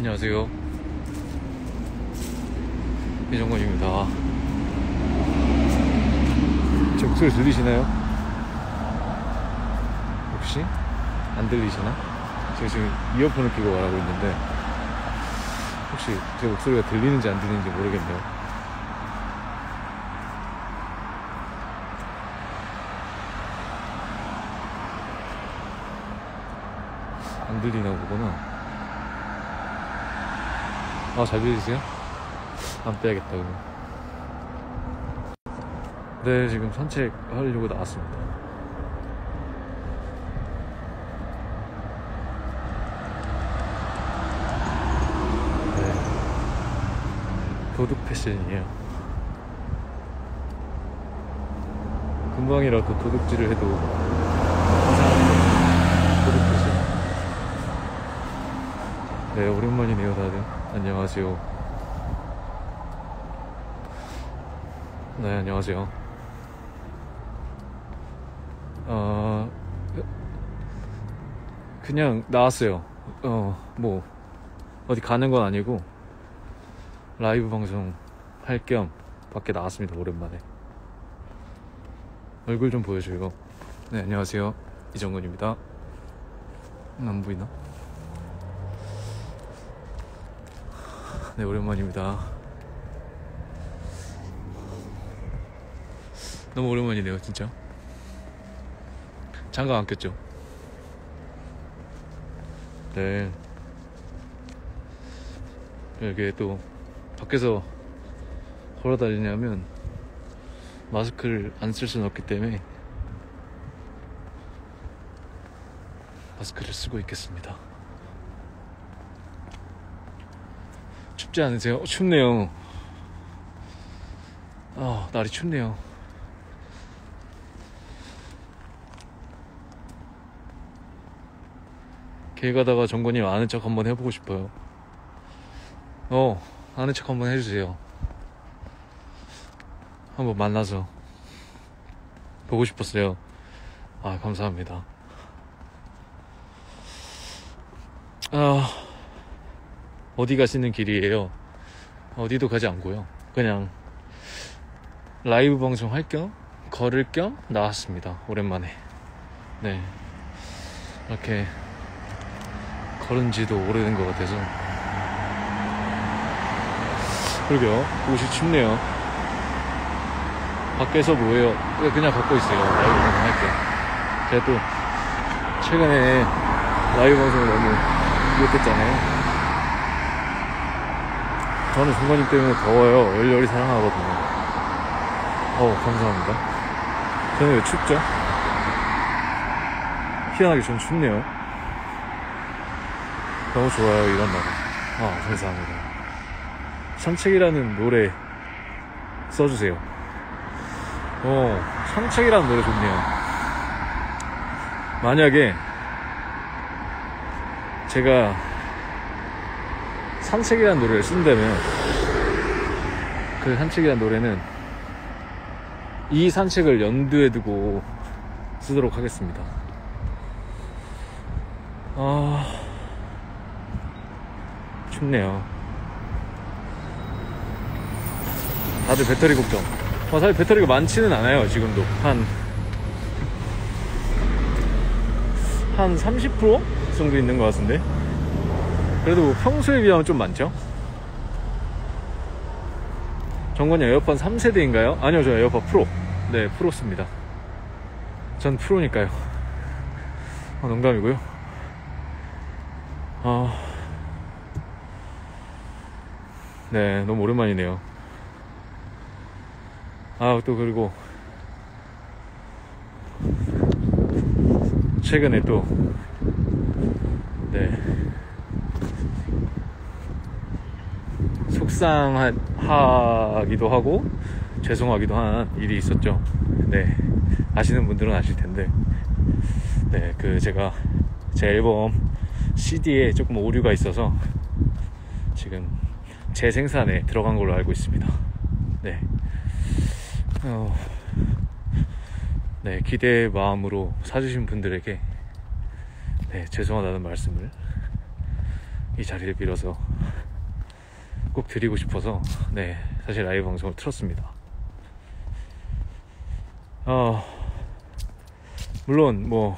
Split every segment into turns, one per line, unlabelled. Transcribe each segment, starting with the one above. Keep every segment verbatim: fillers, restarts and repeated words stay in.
안녕하세요. 이정권입니다. 제 목소리 들리시나요? 혹시? 안 들리시나? 제가 지금 이어폰을 끼고 말하고 있는데 혹시 제 목소리가 들리는지 안 들리는지 모르겠네요. 안 들리나 보구나. 아, 잘 들리세요? 안 빼야겠다 그러면. 네, 지금 산책하려고 나왔습니다. 네, 도둑 패션이에요. 금방이라도 도둑질을 해도 항상 도둑 패션. 네, 오랜만이네요 다들. 안녕하세요. 네, 안녕하세요. 어, 그냥 나왔어요. 어, 뭐 어디 가는 건 아니고 라이브 방송 할 겸 밖에 나왔습니다. 오랜만에. 얼굴 좀 보여줘요. 네, 안녕하세요. 이정근입니다. 안 보이나? 네, 오랜만입니다. 너무 오랜만이네요 진짜. 장갑 안 꼈죠? 네, 이렇게 또 밖에서 걸어 다니냐면 마스크를 안 쓸 수는 없기 때문에 마스크를 쓰고 있겠습니다. 춥지 않으세요? 어, 춥네요. 아, 날이 춥네요. 길 가다가 정권님 아는 척 한번 해보고 싶어요. 어, 아는 척 한번 해주세요. 한번 만나서 보고 싶었어요. 아, 감사합니다. 아, 어디 가시는 길이에요? 어디도 가지 않고요. 그냥 라이브 방송 할 겸 걸을 겸 나왔습니다. 오랜만에. 네, 이렇게 걸은 지도 오래된 것 같아서. 그러게요, 옷이 춥네요. 밖에서 뭐해요? 그냥 걷고 있어요. 라이브 방송 할 겸. 제가 또 최근에 라이브 방송을 너무 못했잖아요. 저는 중관님 때문에 더워요. 열렬히 사랑하거든요. 어우, 감사합니다. 저는 왜 춥죠? 희한하게 전 춥네요. 너무 좋아요, 이런 날. 아, 감사합니다. 산책이라는 노래 써주세요. 어, 산책이라는 노래 좋네요. 만약에 제가 산책이라는 노래를 쓴다면 그 산책이라는 노래는 이 산책을 연두에 두고 쓰도록 하겠습니다. 아, 춥네요. 다들 배터리 걱정. 어, 사실 배터리가 많지는 않아요. 지금도 한 한 삼십 퍼센트 정도 있는 것 같은데, 그래도 뭐 평소에 비하면 좀 많죠? 정관님 에어팟 삼 세대인가요? 아니요, 저 에어팟 프로. 네, 프로 씁니다. 전 프로니까요. 아, 농담이고요. 아, 네, 너무 오랜만이네요. 아, 또 그리고 최근에 또 네, 속상하기도 하고 죄송하기도 한 일이 있었죠. 네, 아시는 분들은 아실 텐데, 네, 그 제가 제 앨범 씨디에 조금 오류가 있어서 지금 재생산에 들어간 걸로 알고 있습니다. 네, 어, 네, 기대의 마음으로 사주신 분들에게 네, 죄송하다는 말씀을 이 자리를 빌어서 꼭 드리고 싶어서 네 사실 라이브 방송을 틀었습니다. 어 물론 뭐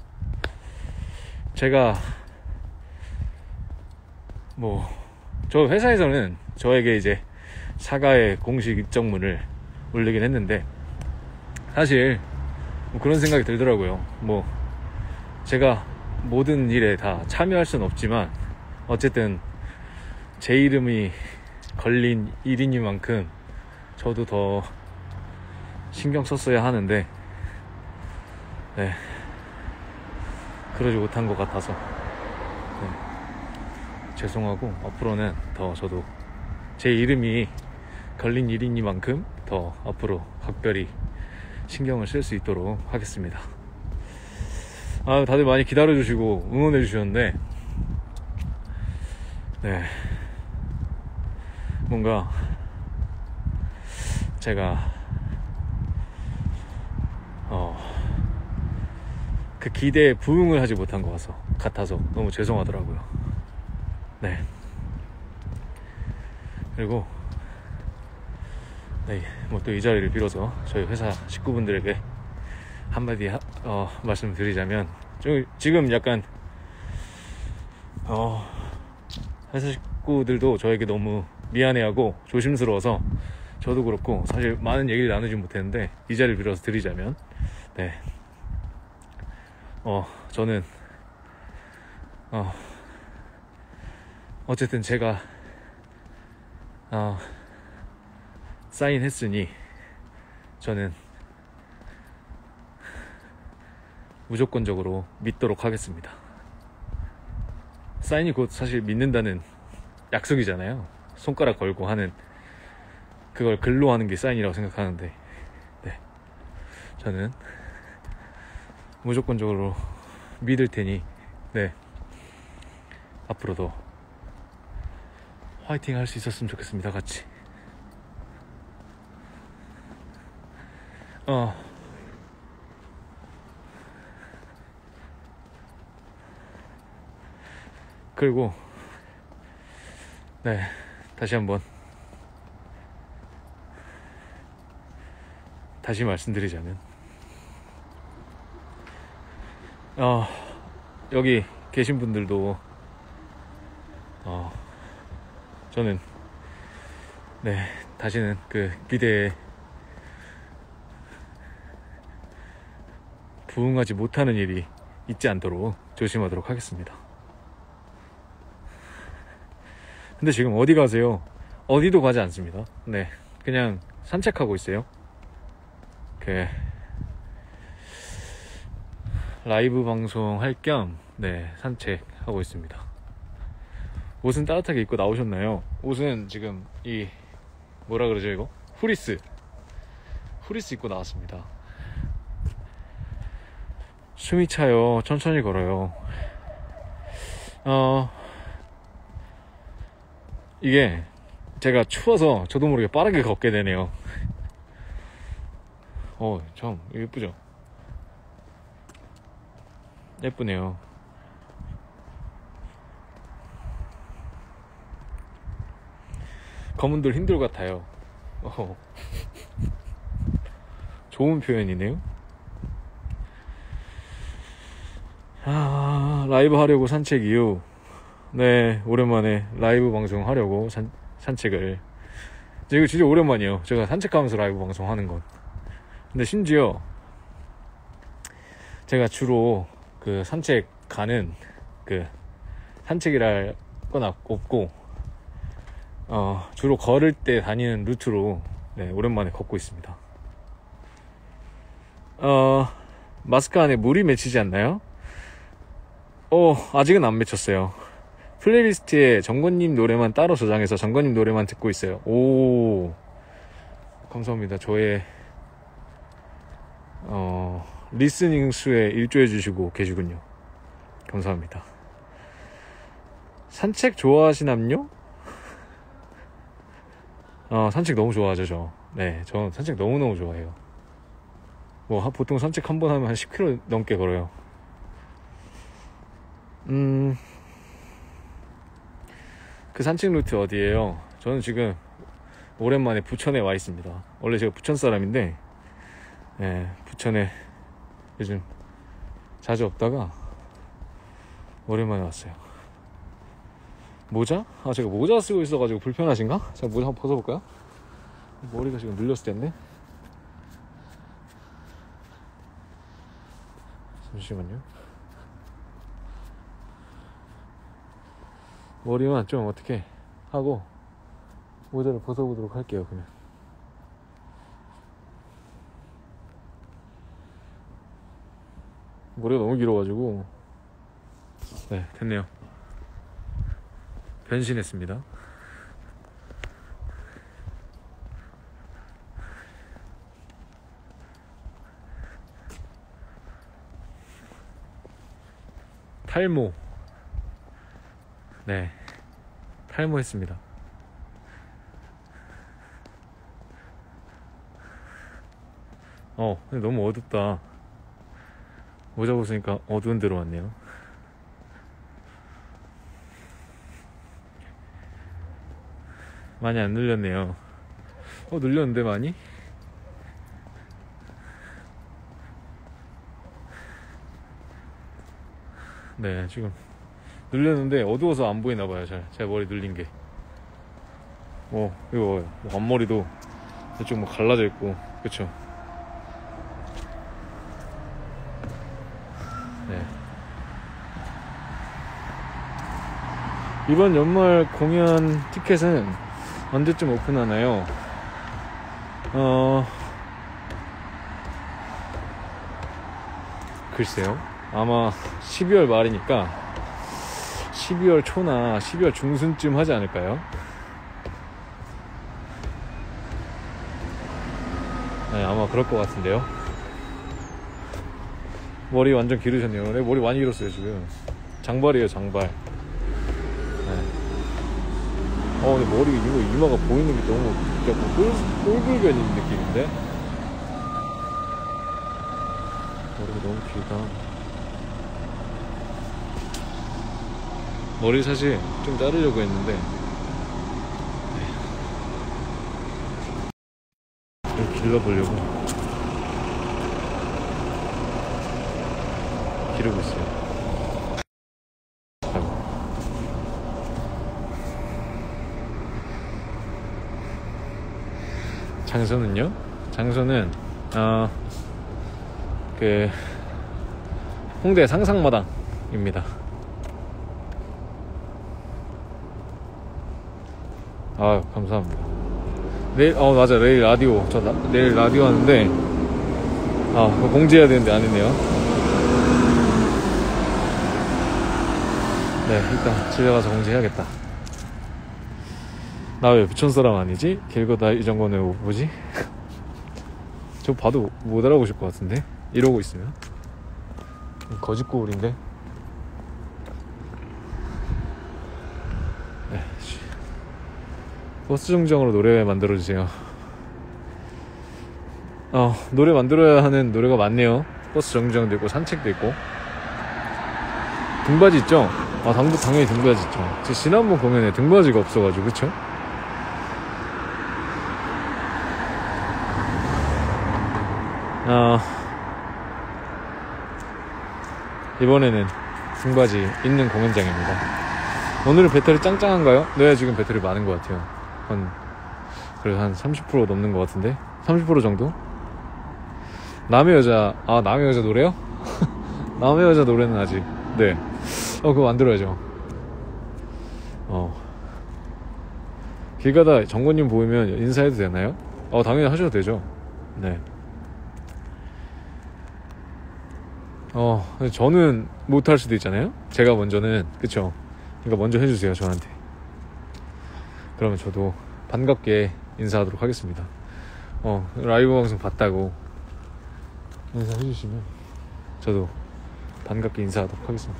제가 뭐 저 회사에서는 저에게 이제 사과의 공식 입장문을 올리긴 했는데 사실 뭐 그런 생각이 들더라고요. 뭐 제가 모든 일에 다 참여할 수는 없지만 어쨌든 제 이름이 걸린 일이니만큼 저도 더 신경 썼어야 하는데 네 그러지 못한 것 같아서 네, 죄송하고 앞으로는 더 저도 제 이름이 걸린 일이니만큼 더 앞으로 각별히 신경을 쓸 수 있도록 하겠습니다. 아 다들 많이 기다려주시고 응원해 주셨는데 네 뭔가 제가 어 그 기대에 부응을 하지 못한 것 같아서, 같아서 너무 죄송하더라고요. 네 그리고 네 뭐 또 이 자리를 빌어서 저희 회사 식구분들에게 한마디 하, 어, 말씀드리자면 좀 지금 약간 어, 회사 식구들도 저에게 너무 미안해하고 조심스러워서 저도 그렇고 사실 많은 얘기를 나누지 못했는데 이 자리를 빌어서 드리자면 네 어 저는 어 어쨌든 제가 어 사인했으니 저는 무조건적으로 믿도록 하겠습니다. 사인이 곧 사실 믿는다는 약속이잖아요. 손가락 걸고 하는 그걸 글로 하는 게 사인이라고 생각하는데 네 저는 무조건적으로 믿을 테니 네 앞으로도 화이팅 할 수 있었으면 좋겠습니다. 같이 어 그리고 네 다시 한번 다시 말씀드리자면 어 여기 계신 분들도 어 저는 네 다시는 그 기대에 부응하지 못하는 일이 있지 않도록 조심하도록 하겠습니다. 근데 지금 어디 가세요? 어디도 가지 않습니다. 네 그냥 산책하고 있어요. 그 라이브 방송 할 겸 네 산책하고 있습니다. 옷은 따뜻하게 입고 나오셨나요? 옷은 지금 이 뭐라 그러죠 이거? 후리스 후리스 입고 나왔습니다. 숨이 차요. 천천히 걸어요. 어 이게 제가 추워서 저도 모르게 빠르게 걷게 되네요. 어 참 예쁘죠? 예쁘네요. 검은돌 흰돌 같아요. 어. 좋은 표현이네요. 아, 라이브 하려고 산책 이후 네 오랜만에 라이브 방송 하려고 산, 산책을 이거 진짜 오랜만이에요. 제가 산책하면서 라이브 방송 하는 건. 근데 심지어 제가 주로 그 산책 가는 그 산책이랄 건 없고 어 주로 걸을 때 다니는 루트로 네 오랜만에 걷고 있습니다. 어 마스크 안에 물이 맺히지 않나요? 어 아직은 안 맺혔어요. 플레이리스트에 정권님 노래만 따로 저장해서 정권님 노래만 듣고 있어요. 오 감사합니다. 저의 어 리스닝 수에 일조해 주시고 계시군요. 감사합니다. 산책 좋아하시남요? 어 산책 너무 좋아하죠 저. 네 저 산책 너무너무 좋아해요. 뭐 보통 산책 한 번 하면 한 십 킬로미터 넘게 걸어요. 음 그 산책 루트 어디예요? 저는 지금 오랜만에 부천에 와 있습니다. 원래 제가 부천 사람인데 예, 부천에 요즘 자주 없다가 오랜만에 왔어요. 모자? 아, 제가 모자 쓰고 있어가지고 불편하신가? 제가 모자 한번 벗어볼까요? 머리가 지금 눌렸을 텐데. 잠시만요. 머리만 좀 어떻게 하고 모자를 벗어보도록 할게요. 그러면 머리가 너무 길어가지고. 네, 됐네요. 변신했습니다. 탈모. 네, 탈모했습니다. 어, 근데 너무 어둡다. 모자 벗으니까 어두운 데로 왔네요. 많이 안 눌렸네요. 어, 눌렸는데 많이? 네, 지금 눌렸는데 어두워서 안 보이나봐요. 잘 제 머리 눌린 게. 어, 이거 뭐 앞머리도 이쪽 뭐 갈라져 있고, 그쵸? 네. 이번 연말 공연 티켓은 언제쯤 오픈하나요? 어... 글쎄요. 아마 십이월 말이니까 십이월 초나 십이월 중순쯤 하지 않을까요? 네, 아마 그럴 것 같은데요. 머리 완전 기르셨네요. 네, 머리 많이 길었어요 지금. 장발이에요, 장발. 네. 어, 근데 머리 이거 이마가 보이는 게 너무 약간 꿀, 꿀불견인 느낌인데? 머리가 너무 길다. 머리 사실 좀 자르려고 했는데 좀 길러보려고 기르고 있어요. 장소는요? 장소는 어, 그 홍대 상상마당입니다. 아, 감사합니다. 내일, 어, 맞아. 내일 라디오. 저 나, 내일 라디오 하는데, 아, 그거 공지해야 되는데 안 했네요. 네, 일단 집에 가서 공지해야겠다. 나 왜 부천 사람 아니지? 길 걷다 이정권에 뭐지? 저 봐도 못 알아보실 것 같은데? 이러고 있으면. 거짓고울인데? 네, 버스 정류장으로 노래 만들어주세요. 어, 노래 만들어야 하는 노래가 많네요. 버스 정류장도 있고 산책도 있고. 등받이 있죠? 아, 당도 당연히 등받이 있죠. 제 지난번 공연에 등받이가 없어가지고, 그쵸? 어, 이번에는 등받이 있는 공연장입니다. 오늘은 배터리 짱짱한가요? 네, 지금 배터리 많은 것 같아요. 한, 그래도 한 삼십 퍼센트 넘는 것 같은데? 삼십 퍼센트 정도? 남의 여자, 아, 남의 여자 노래요? 남의 여자 노래는 아직, 네. 어, 그거 만들어야죠. 어. 길 가다 정권님 보이면 인사해도 되나요? 어, 당연히 하셔도 되죠. 네. 어, 저는 못할 수도 있잖아요? 제가 먼저는, 그쵸? 그러니까 먼저 해주세요, 저한테. 그러면 저도 반갑게 인사하도록 하겠습니다. 어, 라이브 방송 봤다고 인사해주시면 저도 반갑게 인사하도록 하겠습니다.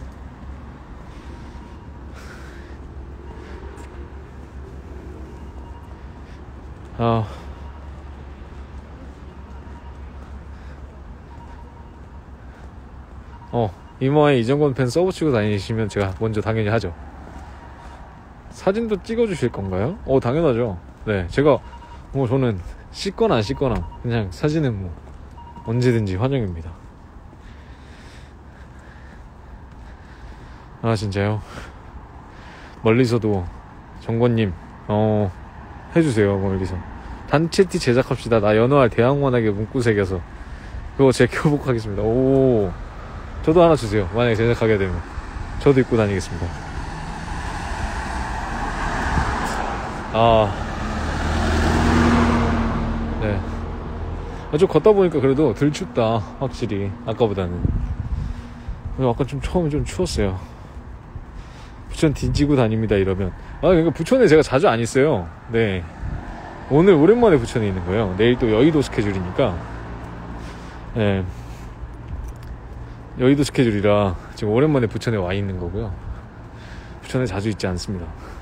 아, 어, 이모의 이정권 팬 서브 치고 다니시면 제가 먼저 당연히 하죠. 사진도 찍어주실 건가요? 어, 당연하죠. 네, 제가 뭐 저는 씻거나 안 씻거나 그냥 사진은 뭐 언제든지 환영입니다. 아, 진짜요? 멀리서도 정권님 어 해주세요. 멀리서 단체 티 제작합시다. 나 연어알 대학원하게 문구 새겨서 그거 제 교복 하겠습니다. 오, 저도 하나 주세요. 만약에 제작하게 되면 저도 입고 다니겠습니다. 아, 네. 아, 좀 걷다 보니까 그래도 덜 춥다. 확실히 아까보다는. 아까 좀 처음에 좀 추웠어요. 부천 뒤지고 다닙니다 이러면. 아, 그러니까 부천에 제가 자주 안 있어요. 네, 오늘 오랜만에 부천에 있는 거예요. 내일 또 여의도 스케줄이니까. 네, 여의도 스케줄이라 지금 오랜만에 부천에 와 있는 거고요. 부천에 자주 있지 않습니다.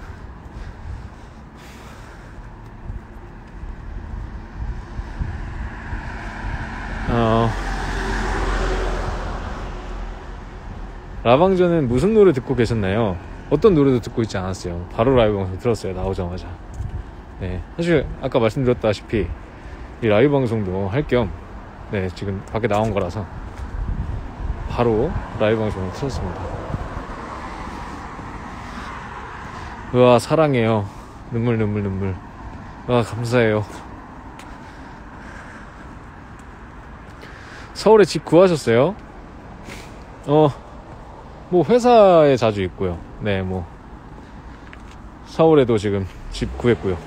어... 라방전은 무슨 노래 듣고 계셨나요? 어떤 노래도 듣고 있지 않았어요. 바로 라이브 방송 들었어요. 나오자마자. 네, 사실 아까 말씀드렸다시피 이 라이브 방송도 할 겸 네, 지금 밖에 나온 거라서 바로 라이브 방송을 틀었습니다. 우와, 사랑해요. 눈물 눈물 눈물. 와, 감사해요. 서울에 집 구하셨어요? 어, 뭐 회사에 자주 있고요. 네, 뭐 서울에도 지금 집 구했고요.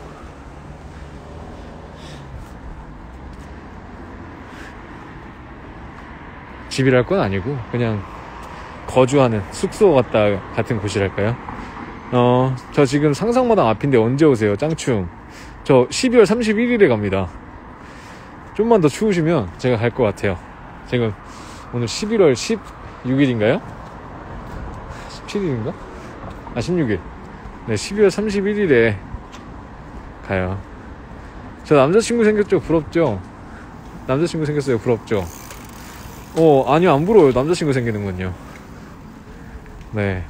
집이랄 건 아니고 그냥 거주하는 숙소 같다 같은 곳이랄까요? 어, 저 지금 상상마당 앞인데 언제 오세요? 짱충. 저 십이월 삼십일일에 갑니다. 좀만 더 추우시면 제가 갈 것 같아요. 지금 오늘 십일월 십육일인가요? 십칠일인가? 아, 십육일. 네, 십이월 삼십일일에 가요. 저 남자친구 생겼죠? 부럽죠? 남자친구 생겼어요? 부럽죠? 어, 아니요, 안 부러워요. 남자친구 생기는 건요. 네,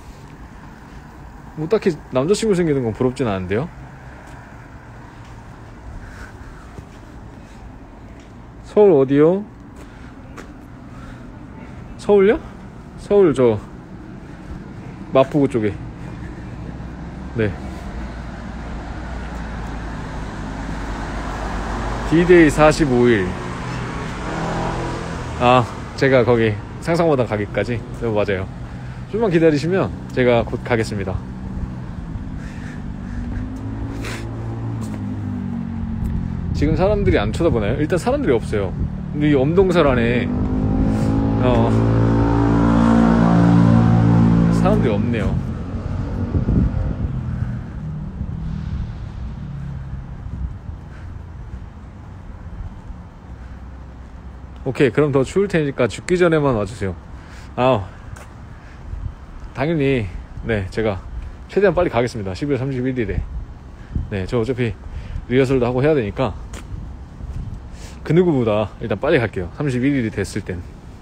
뭐 딱히 남자친구 생기는 건 부럽진 않은데요. 서울 어디요? 서울요? 서울 저 마포구 쪽에. 네, 디데이 사십오일. 아, 제가 거기 상상마당 가기까지. 네, 맞아요. 좀만 기다리시면 제가 곧 가겠습니다. 지금 사람들이 안 쳐다보나요? 일단 사람들이 없어요. 이 엄동설 안에 어, 사람들이 없네요. 오케이, 그럼 더 추울 테니까 죽기 전에만 와주세요. 아, 당연히 네, 제가 최대한 빨리 가겠습니다. 십이월 삼십일일에. 네, 저 어차피 리허설도 하고 해야 되니까 그 누구보다 일단 빨리 갈게요. 삼십일일이 됐을 땐.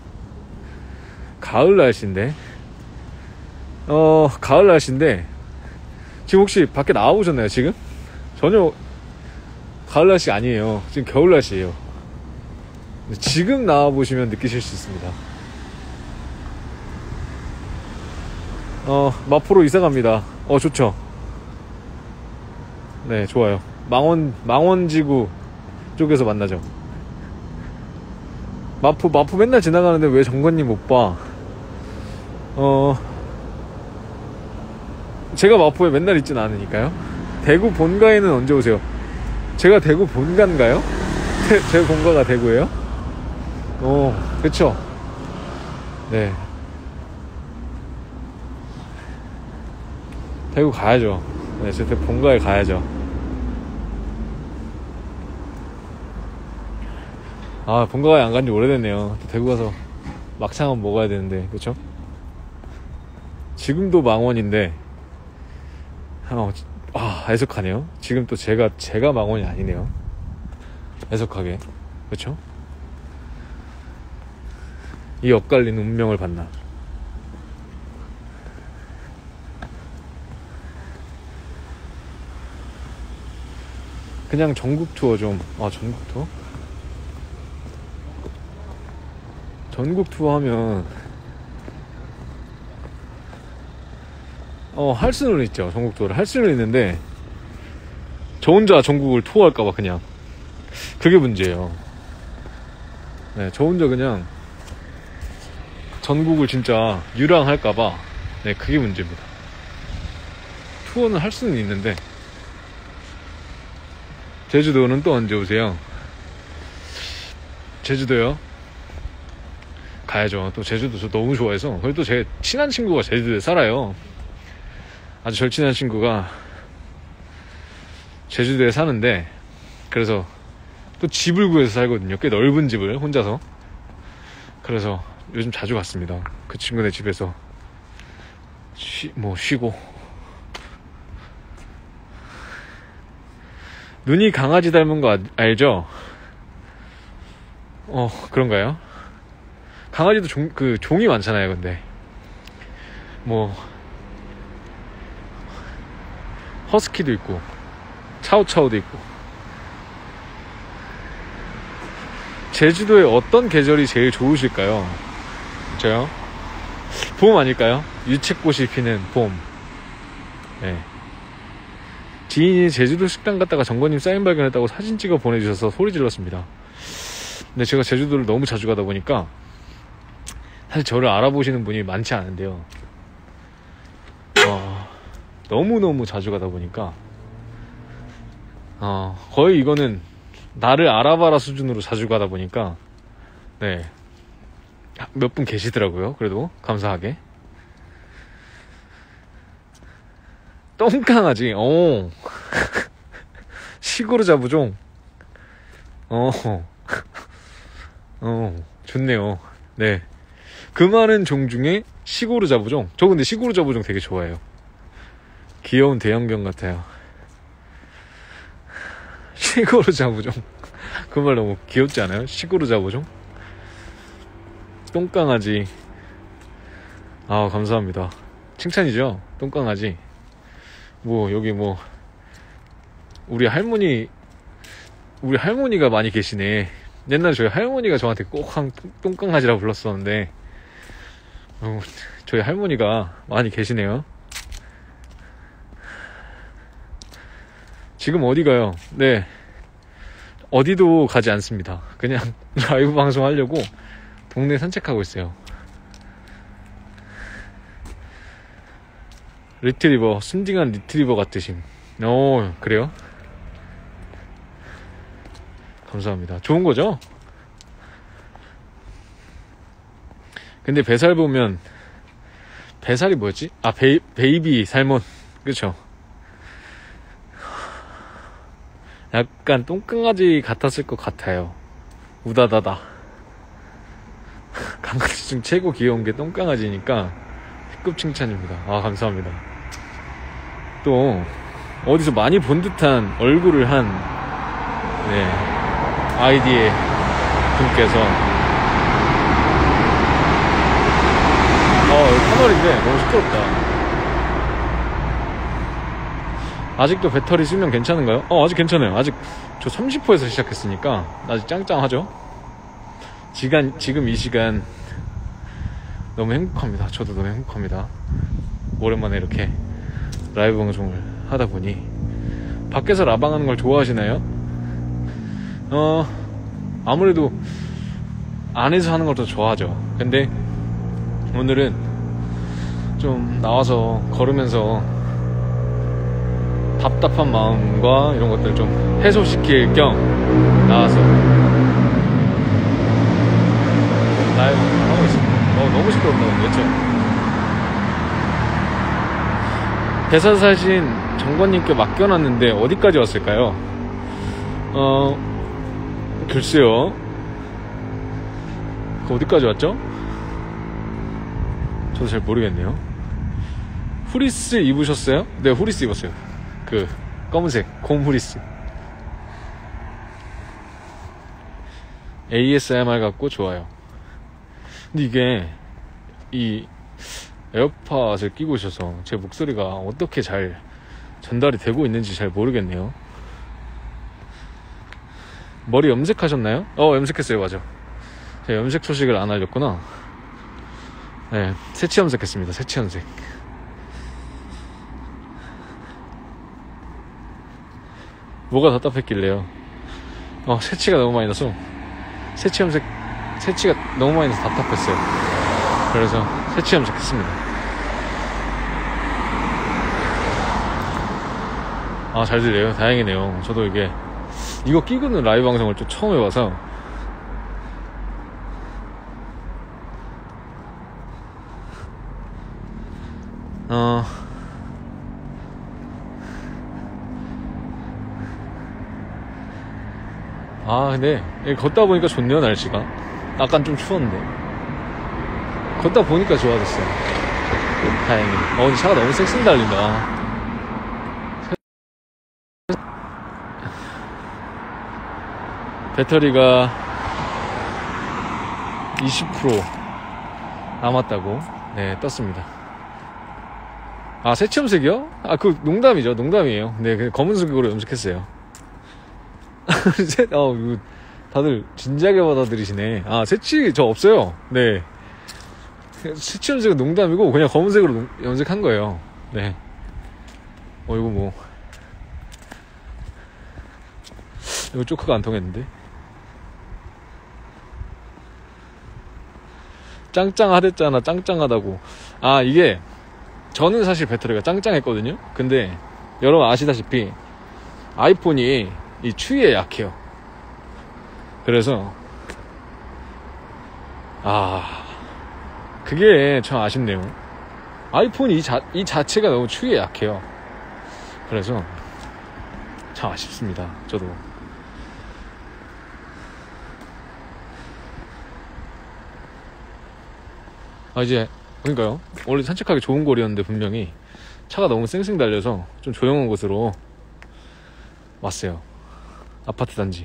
가을 날씨인데 어 가을 날씨인데 지금 혹시 밖에 나와보셨나요? 지금? 전혀 가을 날씨 아니에요. 지금 겨울 날씨예요. 지금 나와보시면 느끼실 수 있습니다. 어, 마포로 이사갑니다. 어, 좋죠? 네, 좋아요. 망원, 망원지구 쪽에서 만나죠. 마포, 마포 맨날 지나가는데 왜 정건님 못 봐? 어, 제가 마포에 맨날 있진 않으니까요. 대구 본가에는 언제 오세요? 제가 대구 본가인가요? 제 본가가 대구예요? 어, 그쵸. 네, 대구 가야죠. 네, 제 본가에 가야죠. 아, 본가에 안 간지 오래됐네요. 대구 가서 막창 한번 먹어야 되는데, 그쵸? 지금도 망원인데, 어, 아, 애석하네요. 지금 또 제가 제가 망원이 아니네요. 애석하게, 그쵸? 이 엇갈린 운명을 봤나. 그냥 전국 투어 좀. 아, 전국 투어? 전국 투어 하면 어, 할 수는 있죠. 전국 투어를 할 수는 있는데 저 혼자 전국을 투어할까봐 그냥 그게 문제예요. 네, 저 혼자 그냥 전국을 진짜 유랑할까봐 네, 그게 문제입니다. 투어는 할 수는 있는데. 제주도는 또 언제 오세요? 제주도요? 가야죠. 또 제주도 저 너무 좋아해서. 그리고 또 제 친한 친구가 제주도에 살아요. 아주 절친한 친구가 제주도에 사는데, 그래서 또 집을 구해서 살거든요. 꽤 넓은 집을 혼자서. 그래서 요즘 자주 갔습니다. 그 친구네 집에서 쉬, 뭐 쉬고. 눈이 강아지 닮은 거 아, 알죠? 어, 그런가요? 강아지도 종, 그 종이 많잖아요. 근데 뭐 허스키도 있고 차오차오도 있고. 제주도에 어떤 계절이 제일 좋으실까요? 저요? 봄 아닐까요? 유채꽃이 피는 봄. 네. 지인이 제주도 식당 갔다가 정권님 사인 발견했다고 사진 찍어 보내주셔서 소리 질렀습니다. 근데 제가 제주도를 너무 자주 가다 보니까 사실 저를 알아보시는 분이 많지 않은데요. 어, 너무너무 자주 가다 보니까 어, 거의 이거는 나를 알아봐라 수준으로 자주 가다 보니까 네, 몇 분 계시더라고요. 그래도 감사하게. 똥강아지, 어. 시골 자부종, 어, 어, 좋네요. 네. 그 많은 종 중에 시골 자부종. 저 근데 시골 자부종 되게 좋아해요. 귀여운 대형견 같아요. 시골 자부종. 그 말 너무 귀엽지 않아요? 시골 자부종? 똥강아지. 아, 감사합니다. 칭찬이죠? 똥강아지. 뭐 여기 뭐 우리 할머니 우리 할머니가 많이 계시네. 옛날에 저희 할머니가 저한테 꼭 한 똥강아지라고 불렀었는데 어, 저희 할머니가 많이 계시네요. 지금 어디 가요? 네, 어디도 가지 않습니다. 그냥 라이브 방송 하려고 동네 산책하고 있어요. 리트리버, 순딩한 리트리버 같으심. 오, 그래요? 감사합니다. 좋은 거죠? 근데 뱃살 보면, 뱃살이 뭐였지? 아, 베이, 베이비 살몬. 그쵸? 약간 똥강아지 같았을 것 같아요. 우다다다. 강아지 중 최고 귀여운 게 똥강아지니까 특급 칭찬입니다. 아, 감사합니다. 또 어디서 많이 본 듯한 얼굴을 한 네, 아이디의 분께서 어, 여기 터널인데 너무 시끄럽다. 아직도 배터리 쓰면 괜찮은가요? 어, 아직 괜찮아요. 아직 저 삼십 퍼센트에서 시작했으니까 아직 짱짱하죠. 시간, 지금 이 시간 너무 행복합니다. 저도 너무 행복합니다. 오랜만에 이렇게 라이브 방송을 하다 보니. 밖에서 라방하는 걸 좋아하시나요? 어, 아무래도 안에서 하는 걸 더 좋아하죠. 근데 오늘은 좀 나와서 걸으면서 답답한 마음과 이런 것들 좀 해소시킬 겸 나와서 라이브 하고 있습니다. 어, 너무 시끄럽다. 그렇죠? 배산 사신 정관님께 맡겨놨는데 어디까지 왔을까요? 어, 글쎄요. 그 어디까지 왔죠? 저도 잘 모르겠네요. 후리스 입으셨어요? 네, 후리스 입었어요. 그 검은색 곰 후리스. 에이에스엠알 같고 좋아요. 근데 이게 이 에어팟을 끼고 있어서 제 목소리가 어떻게 잘 전달이 되고 있는지 잘 모르겠네요. 머리 염색하셨나요? 어, 염색했어요. 맞아. 제가 염색 소식을 안 알렸구나. 네, 새치 염색했습니다. 새치 염색. 뭐가 답답했길래요? 어, 새치가 너무 많이 나서 새치 염색, 새치가 너무 많이 나서 답답했어요. 그래서 새치 염색했습니다. 아, 잘 들려요? 다행이네요. 저도 이게 이거 끼고는 라이브 방송을 좀 처음 해봐서 어 아, 근데 걷다 보니까 좋네요. 날씨가 약간 좀 추웠는데 걷다 보니까 좋아졌어요. 다행히. 어, 근데 차가 너무 쌩쌩 달린다. 배터리가 이십 퍼센트 남았다고 네 떴습니다. 아, 새치 염색이요? 아, 그 농담이죠. 농담이에요. 네, 그 검은색으로 염색했어요. 어, 이거 다들 진지하게 받아들이시네. 아, 새치 저 없어요. 네, 새치 염색은 농담이고 그냥 검은색으로 농, 염색한 거예요. 네. 어, 이거 뭐 이거 조크가 안 통했는데. 짱짱하댔잖아. 짱짱하다고. 아, 이게 저는 사실 배터리가 짱짱했거든요. 근데 여러분 아시다시피 아이폰이 이 추위에 약해요. 그래서 아, 그게 참 아쉽네요. 아이폰이 이, 자, 이 자체가 너무 추위에 약해요. 그래서 참 아쉽습니다. 저도. 아, 이제 그러니까요. 원래 산책하기 좋은 거리였는데 분명히 차가 너무 쌩쌩 달려서 좀 조용한 곳으로 왔어요. 아파트 단지.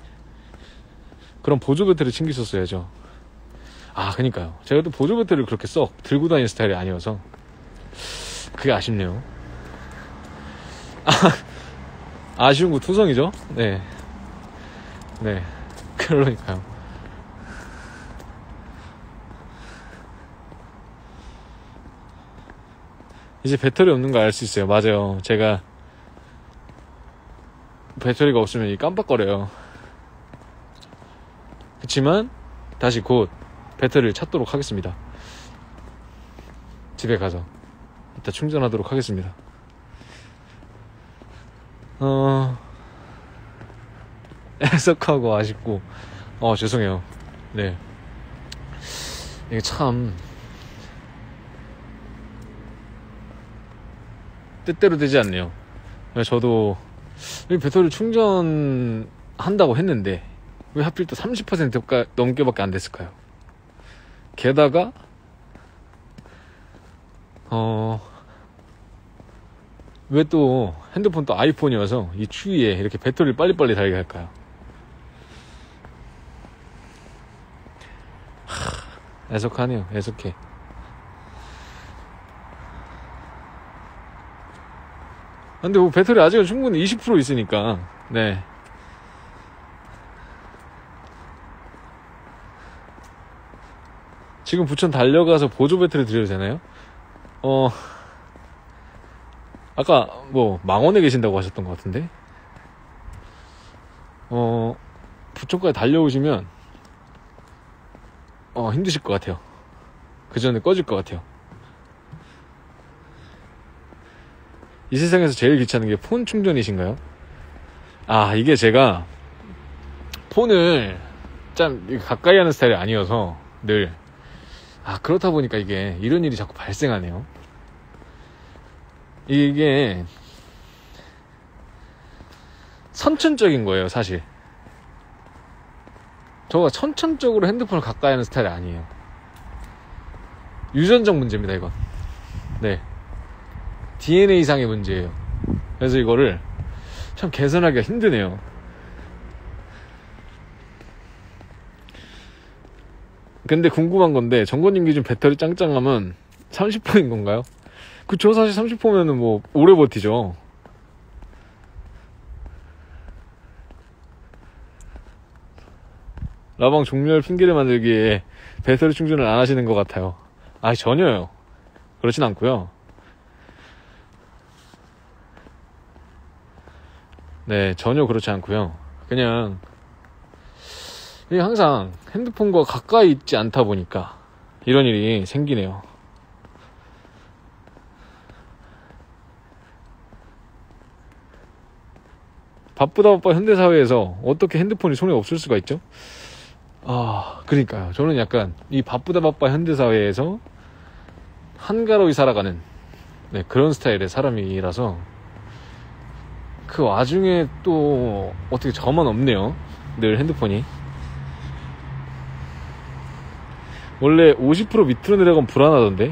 그럼 보조 배터리 챙기셨어야죠. 아, 그니까요. 제가 또 보조 배터리를 그렇게 썩 들고 다니는 스타일이 아니어서 그게 아쉽네요. 아, 아쉬운 거 투성이죠? 네. 네. 그러니까요. 이제 배터리 없는 거 알 수 있어요. 맞아요. 제가 배터리가 없으면 이 깜빡거려요. 그치만 다시 곧 배터리를 찾도록 하겠습니다. 집에 가서 이따 충전하도록 하겠습니다. 어... 애석하고 아쉽고 어 죄송해요. 네, 이게 참 뜻대로 되지 않네요. 저도 배터리 충전한다고 했는데 왜 하필 또 삼십 퍼센트 넘게밖에 안 됐을까요? 게다가 어... 왜 또 핸드폰 또 아이폰이어서 이 추위에 이렇게 배터리를 빨리빨리 달게 할까요? 하... 애석하네요. 애석해. 근데 뭐 배터리 아직은 충분히 이십 퍼센트 있으니까. 네. 지금 부천 달려가서 보조 배터리 드려도 되나요? 어, 아까 뭐 망원에 계신다고 하셨던 것 같은데. 어, 부천까지 달려오시면 어, 힘드실 것 같아요. 그 전에 꺼질 것 같아요. 이 세상에서 제일 귀찮은 게 폰 충전이신가요? 아, 이게 제가 폰을 참 가까이 하는 스타일이 아니어서 늘, 아, 그렇다 보니까 이게 이런 일이 자꾸 발생하네요. 이게 선천적인 거예요, 사실. 저가 선천적으로 핸드폰을 가까이 하는 스타일이 아니에요. 유전적 문제입니다, 이건. 네, 디엔에이상의 문제예요. 그래서 이거를 참 개선하기가 힘드네요. 근데 궁금한 건데, 정권님 기준 배터리 짱짱하면 삼십 퍼센트인 건가요? 그쵸, 사실 삼십 퍼센트면은 뭐 오래 버티죠. 라방 종료할 핑계를 만들기에 배터리 충전을 안 하시는 것 같아요. 아, 전혀요. 그렇진 않고요. 네, 전혀 그렇지 않고요. 그냥 이게 항상 핸드폰과 가까이 있지 않다 보니까 이런 일이 생기네요. 바쁘다 바빠 현대사회에서 어떻게 핸드폰이 손에 없을 수가 있죠? 아, 그러니까요. 저는 약간 이 바쁘다 바빠 현대사회에서 한가로이 살아가는, 네, 그런 스타일의 사람이라서 그 와중에 또 어떻게 저만 없네요. 늘 핸드폰이. 원래 오십 퍼센트 밑으로 내려가면 불안하던데.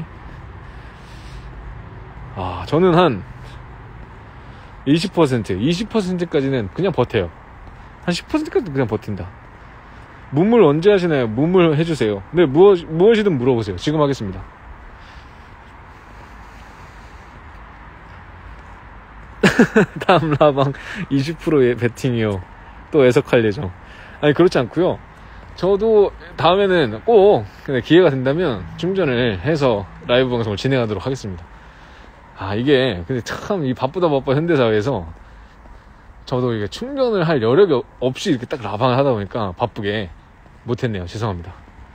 아, 저는 한 이십 퍼센트, 이십 퍼센트까지는 그냥 버텨요. 한 십 퍼센트까지 그냥 버틴다. 무물 언제 하시나요? 무물 해주세요. 네, 무엇, 무엇이든 물어보세요. 지금 하겠습니다. 다음 라방 이십 퍼센트의 배팅이요. 또 애석할 예정. 아니, 그렇지 않고요. 저도 다음에는 꼭 기회가 된다면 충전을 해서 라이브 방송을 진행하도록 하겠습니다. 아, 이게 근데 참 이 바쁘다 바빠 현대사회에서 저도 이게 충전을 할 여력이 없이 이렇게 딱 라방을 하다 보니까 바쁘게 못했네요. 죄송합니다.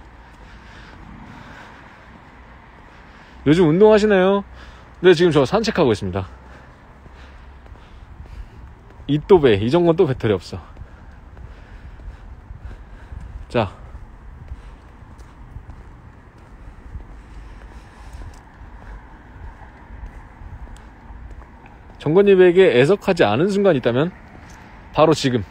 요즘 운동하시나요? 네, 지금 저 산책하고 있습니다. 이 또 배, 이 정도는 또 배터리 없어. 자, 정권님에게 애석하지 않은 순간이 있다면 바로 지금.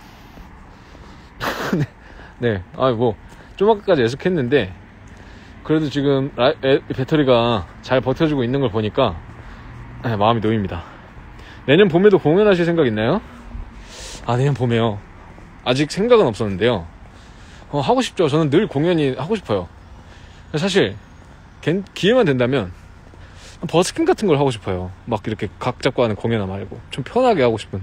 네, 네. 아, 뭐 좀 아까까지 애석했는데 그래도 지금 라, 에, 배터리가 잘 버텨주고 있는 걸 보니까 네, 마음이 놓입니다. 내년 봄에도 공연하실 생각 있나요? 아, 내년 봄에요. 아직 생각은 없었는데요. 어, 하고 싶죠. 저는 늘 공연이 하고 싶어요. 사실 기회만 된다면 버스킹 같은 걸 하고 싶어요. 막 이렇게 각 잡고 하는 공연 말고 좀 편하게 하고 싶은.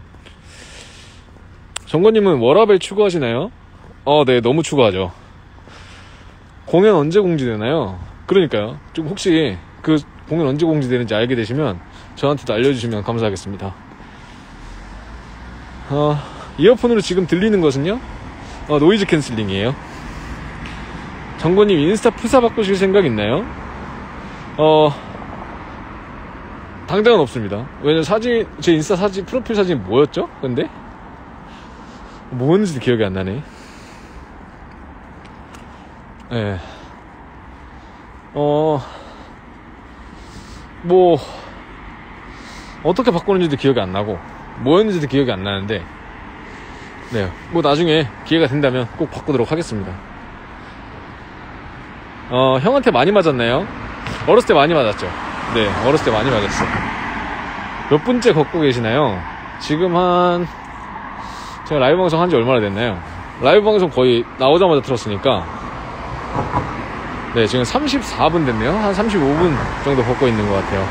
정권님은 워라벨 추구하시나요? 어, 네, 너무 추구하죠. 공연 언제 공지되나요? 그러니까요. 좀 혹시 그 공연 언제 공지되는지 알게 되시면 저한테도 알려주시면 감사하겠습니다. 어, 이어폰으로 지금 들리는 것은요? 어, 노이즈 캔슬링이에요. 정권님 인스타 프사 바꾸실 생각 있나요? 어, 당장은 없습니다. 왜냐면 사진, 제 인스타 사진, 프로필 사진이 뭐였죠? 근데? 뭐였는지 기억이 안 나네. 예. 네. 어, 뭐, 어떻게 바꾸는지도 기억이 안 나고, 뭐였는지도 기억이 안 나는데, 네. 뭐 나중에 기회가 된다면 꼭 바꾸도록 하겠습니다. 어, 형한테 많이 맞았나요? 어렸을 때 많이 맞았죠. 네, 어렸을 때 많이 맞았어요. 몇 분째 걷고 계시나요? 지금 한, 제가 라이브 방송 한 지 얼마나 됐나요? 라이브 방송 거의 나오자마자 틀었으니까, 네, 지금 삼십사 분 됐네요. 한 삼십오 분 정도 걷고 있는 것 같아요.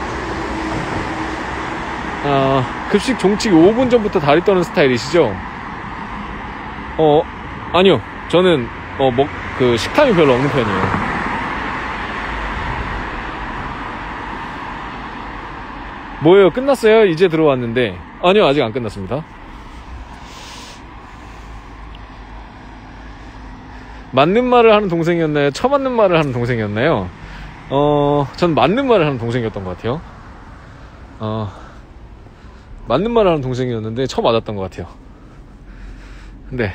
아, 급식 종치기 오 분 전부터 다리 떠는 스타일이시죠? 어, 아니요. 저는, 어, 먹, 그, 식탐이 별로 없는 편이에요. 뭐예요? 끝났어요? 이제 들어왔는데. 아니요, 아직 안 끝났습니다. 맞는 말을 하는 동생이었나요? 처맞는 말을 하는 동생이었나요? 어, 전 맞는 말을 하는 동생이었던 것 같아요. 어, 맞는 말을 하는 동생이었는데 처맞았던 것 같아요. 네.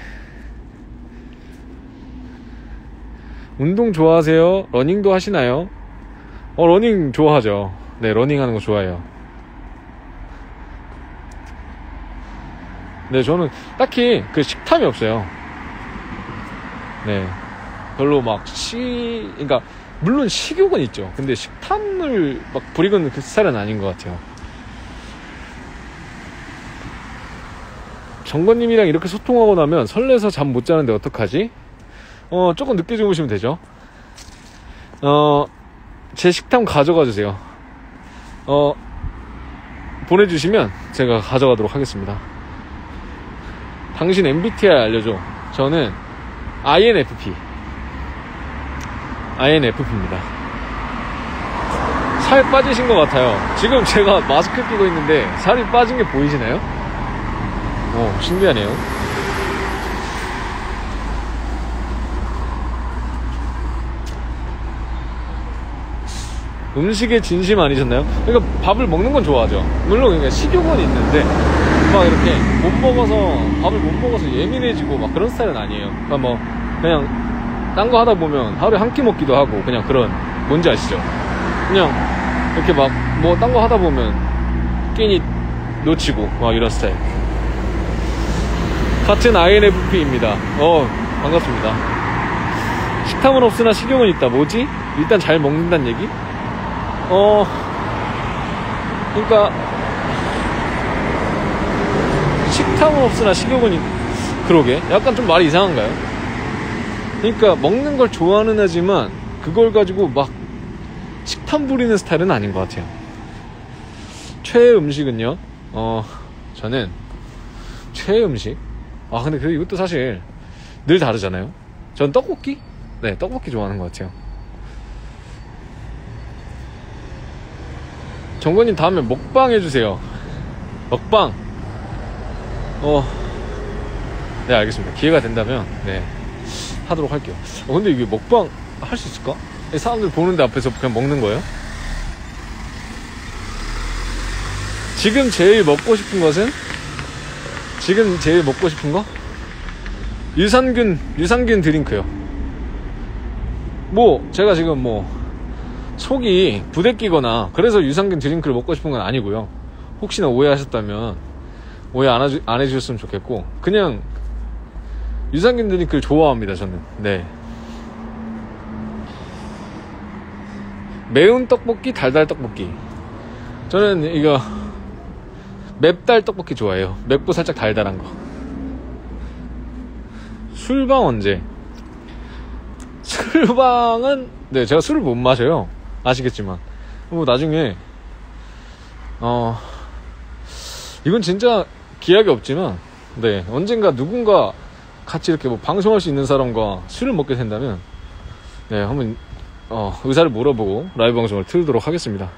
운동 좋아하세요? 러닝도 하시나요? 어, 러닝 좋아하죠. 네, 러닝 하는 거 좋아해요. 네, 저는 딱히 그 식탐이 없어요. 네. 별로 막 시, 그러니까, 물론 식욕은 있죠. 근데 식탐을 막 부리는 그 스타일은 아닌 것 같아요. 정권님이랑 이렇게 소통하고 나면 설레서 잠 못 자는데 어떡하지? 어, 조금 늦게 주무시면 되죠. 어, 제 식탐 가져가 주세요. 어, 보내주시면 제가 가져가도록 하겠습니다. 당신 엠비티아이 알려줘. 저는 아이엔에프피 아이엔에프피입니다. 살 빠지신 것 같아요. 지금 제가 마스크 끼고 있는데 살이 빠진 게 보이시나요? 어, 신기하네요. 음식에 진심 아니셨나요? 그러니까 밥을 먹는 건 좋아하죠. 물론 그러니까 식욕은 있는데 막 이렇게 못 먹어서 밥을 못 먹어서 예민해지고 막 그런 스타일은 아니에요. 그러니까 뭐 그냥 딴 거 하다 보면 하루에 한 끼 먹기도 하고 그냥 그런, 뭔지 아시죠? 그냥 이렇게 막 뭐 딴 거 하다 보면 끼니 놓치고 막 이런 스타일. 같은 아이엔에프피입니다. 어, 반갑습니다. 식탐은 없으나 식욕은 있다. 뭐지? 일단 잘 먹는다는 얘기? 어, 그러니까 식탐은 없으나 식욕은 있... 그러게 약간 좀 말이 이상한가요? 그러니까 먹는 걸 좋아하는 애지만 그걸 가지고 막 식탐 부리는 스타일은 아닌 것 같아요. 최애 음식은요? 어, 저는 최애 음식? 아 근데 그 이것도 사실 늘 다르잖아요. 전 떡볶이? 네, 떡볶이 좋아하는 것 같아요. 정권님 다음에 먹방 해주세요. 먹방. 어, 네 알겠습니다. 기회가 된다면 네 하도록 할게요. 어, 근데 이게 먹방 할 수 있을까? 사람들 보는데 앞에서 그냥 먹는 거예요? 지금 제일 먹고 싶은 것은? 지금 제일 먹고 싶은 거? 유산균, 유산균 드링크요. 뭐 제가 지금 뭐 속이 부대끼거나 그래서 유산균 드링크를 먹고 싶은 건 아니고요. 혹시나 오해하셨다면 오해 안, 해주, 안 해주셨으면 좋겠고, 그냥 유산균 드링크를 좋아합니다 저는. 네, 매운 떡볶이, 달달 떡볶이. 저는 이거 맵달 떡볶이 좋아해요. 맵고 살짝 달달한 거. 술방 언제? 술방은 네 제가 술을 못 마셔요. 아시겠지만 뭐 나중에 어 이건 진짜 기약이 없지만 네 언젠가 누군가 같이 이렇게 뭐 방송할 수 있는 사람과 술을 먹게 된다면 네 한번 어, 의사를 물어보고 라이브 방송을 틀도록 하겠습니다.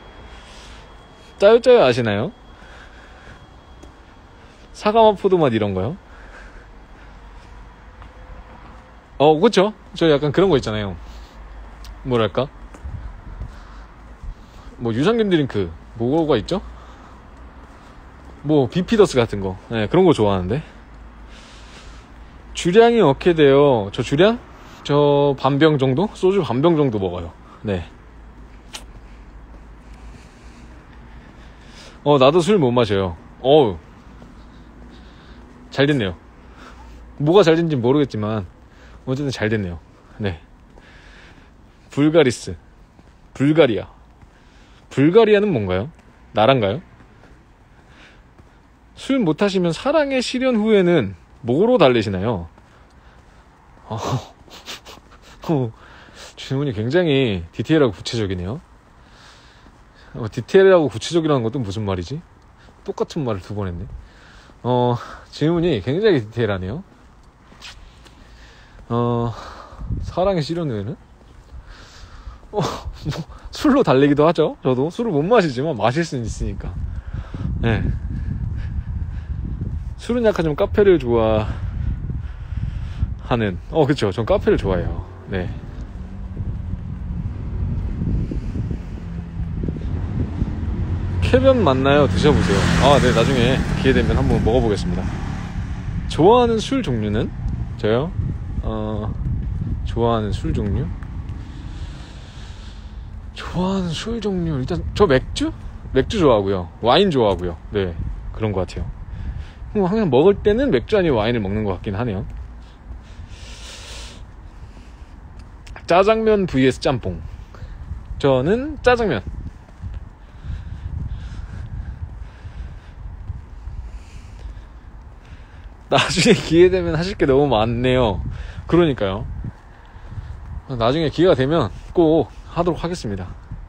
짜요짜요 아시나요? 사과맛 포도맛 이런 거요? 어 그쵸? 저 약간 그런 거 있잖아요. 뭐랄까? 뭐 유산균 드링크 뭐가 있죠? 뭐 비피더스 같은 거. 네, 그런 거 좋아하는데. 주량이 어떻게 돼요? 저 주량? 저 반병 정도? 소주 반병 정도 먹어요. 네. 어 나도 술 못 마셔요. 어우 잘 됐네요. 뭐가 잘 된지 모르겠지만 어쨌든 잘 됐네요. 네. 불가리스, 불가리아. 불가리아는 뭔가요? 나란가요? 술 못하시면 사랑의 실현 후에는 뭐로 달래시나요? 어, 어, 질문이 굉장히 디테일하고 구체적이네요. 어, 디테일하고 구체적이라는 것도 무슨 말이지? 똑같은 말을 두 번 했네. 어, 질문이 굉장히 디테일하네요. 어, 사랑의 실현 후에는? 어, 뭐, 술로 달래기도 하죠. 저도 술을 못 마시지만 마실 수는 있으니까. 네. 술은 약간 좀 카페를 좋아하는, 어, 그쵸. 전 카페를 좋아해요. 네. 캐변 맞나요? 드셔보세요. 아, 네. 나중에 기회되면 한번 먹어보겠습니다. 좋아하는 술 종류는? 저요? 어, 좋아하는 술 종류? 좋아하는 술 종류 일단 저 맥주? 맥주 좋아하고요. 와인 좋아하고요. 네, 그런 것 같아요. 항상 먹을 때는 맥주 아니면 와인을 먹는 것 같긴 하네요. 짜장면 vs 짬뽕. 저는 짜장면. 나중에 기회 되면 하실 게 너무 많네요. 그러니까요. 나중에 기회가 되면 꼭 하도록 하겠습니다.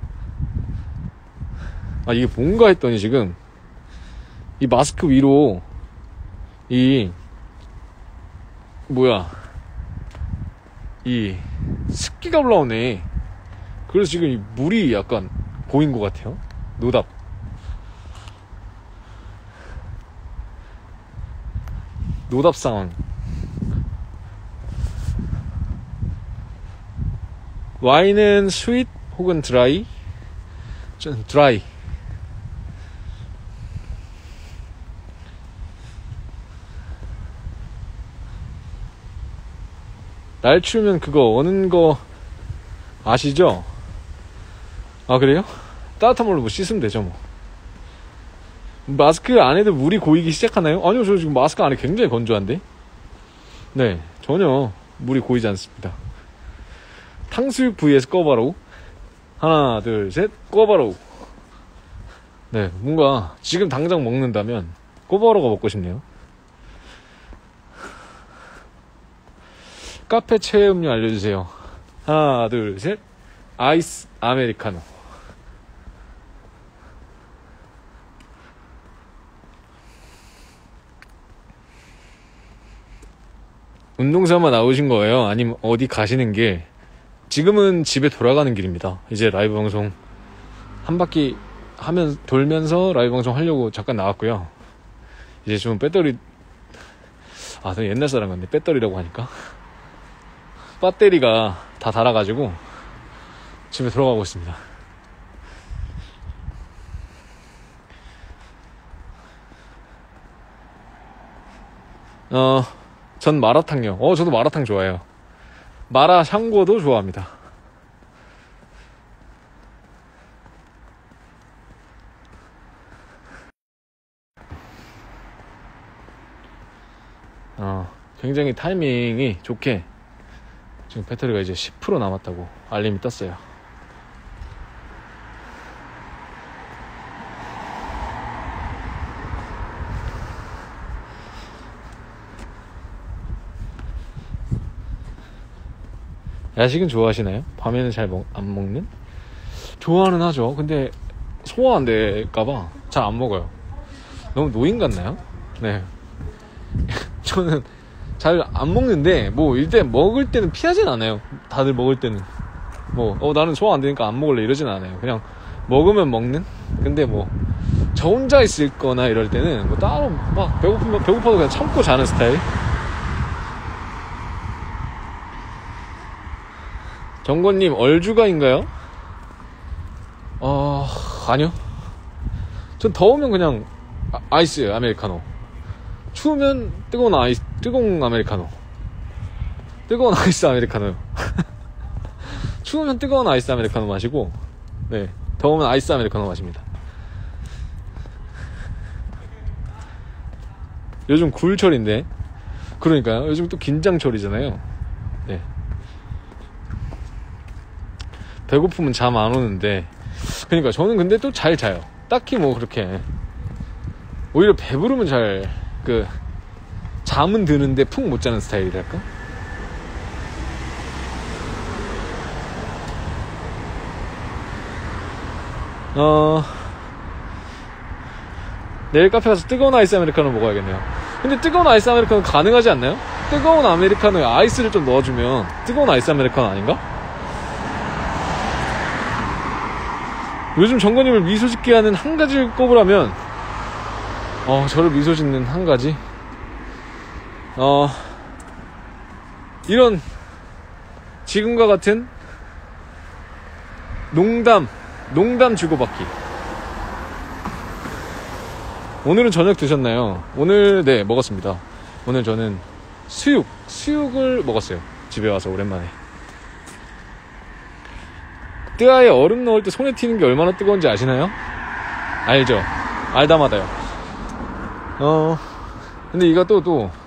아 이게 뭔가 했더니 지금 이 마스크 위로 이 뭐야 이 습기가 올라오네. 그래서 지금 이 물이 약간 고인 것 같아요. 노답. 노답 상황. 와인은 스윗 혹은 드라이? 좀 드라이. 날 추우면 그거 어는 거 아시죠? 아 그래요? 따뜻한 물로 뭐 씻으면 되죠 뭐. 마스크 안에도 물이 고이기 시작하나요? 아니요, 저 지금 마스크 안에 굉장히 건조한데. 네, 전혀 물이 고이지 않습니다. 탕수육 vs 꿔바로우. 하나 둘 셋, 꿔바로우. 네, 뭔가 지금 당장 먹는다면 꿔바로우가 먹고 싶네요. 카페 최애 음료 알려주세요. 하나 둘 셋, 아이스 아메리카노. 운동삼아 나오신 거예요? 아니면 어디 가시는 길? 지금은 집에 돌아가는 길입니다. 이제 라이브 방송 한 바퀴 하면 돌면서 라이브 방송 하려고 잠깐 나왔고요. 이제 좀 배터리, 아, 저 옛날 사람 같네. 배터리라고 하니까 배터리가 다 닳아가지고 집에 돌아가고 있습니다. 어, 전 마라탕요. 어, 저도 마라탕 좋아해요. 마라 샹궈도 좋아합니다. 어, 굉장히 타이밍이 좋게 지금 배터리가 이제 십 퍼센트 남았다고 알림이 떴어요. 야식은 좋아하시나요? 밤에는 잘 안 먹는? 좋아는 하죠. 근데 소화 안 될까봐 잘 안 먹어요. 너무 노인 같나요? 네. 저는 잘 안 먹는데, 뭐, 일단 먹을 때는 피하진 않아요. 다들 먹을 때는. 뭐, 어, 나는 소화 안 되니까 안 먹을래 이러진 않아요. 그냥 먹으면 먹는? 근데 뭐, 저 혼자 있을 거나 이럴 때는 뭐 따로 막 배고프면, 배고파도 그냥 참고 자는 스타일? 정권님, 얼주가인가요? 어, 아니요. 전 더우면 그냥 아, 아이스 아메리카노. 추우면 뜨거운 아이스, 뜨거운 아메리카노. 뜨거운 아이스 아메리카노요. 추우면 뜨거운 아이스 아메리카노 마시고, 네, 더우면 아이스 아메리카노 마십니다. 요즘 굴철인데, 그러니까요. 요즘 또 긴장철이잖아요. 네. 배고프면 잠 안 오는데, 그러니까 저는 근데 또 잘 자요. 딱히 뭐 그렇게, 오히려 배부르면 잘, 그, 잠은 드는데 푹 못 자는 스타일이랄까? 어, 내일 카페 가서 뜨거운 아이스 아메리카노 먹어야겠네요. 근데 뜨거운 아이스 아메리카노 가능하지 않나요? 뜨거운 아메리카노에 아이스를 좀 넣어주면 뜨거운 아이스 아메리카노 아닌가? 요즘 정권님을 미소 짓게 하는 한 가지를 꼽으라면, 어, 저를 미소 짓는 한 가지? 어, 이런, 지금과 같은 농담, 농담 주고받기. 오늘은 저녁 드셨나요? 오늘, 네, 먹었습니다. 오늘 저는 수육, 수육을 먹었어요. 집에 와서 오랜만에. 뜨아에 얼음 넣을 때 손에 튀는 게 얼마나 뜨거운지 아시나요? 알죠? 알다마다요. 어, 근데 이거 또, 또,